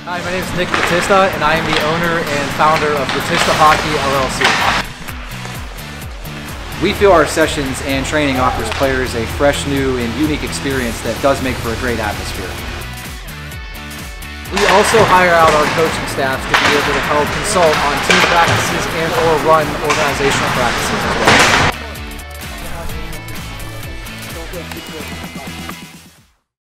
Hi, my name is Nick Batista, and I am the owner and founder of Batista Hockey, LLC. We feel our sessions and training offers players a fresh, new, and unique experience that does make for a great atmosphere. We also hire out our coaching staffs to be able to help consult on team practices and or run organizational practices as well.